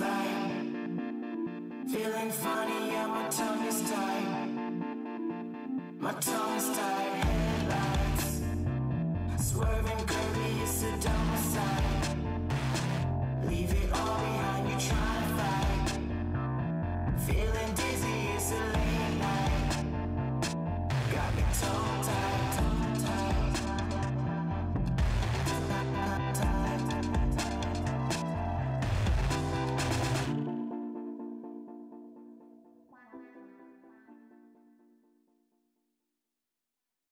line. Feeling funny, yeah, my tongue is tied. My tongue is tied. Headlights swerving.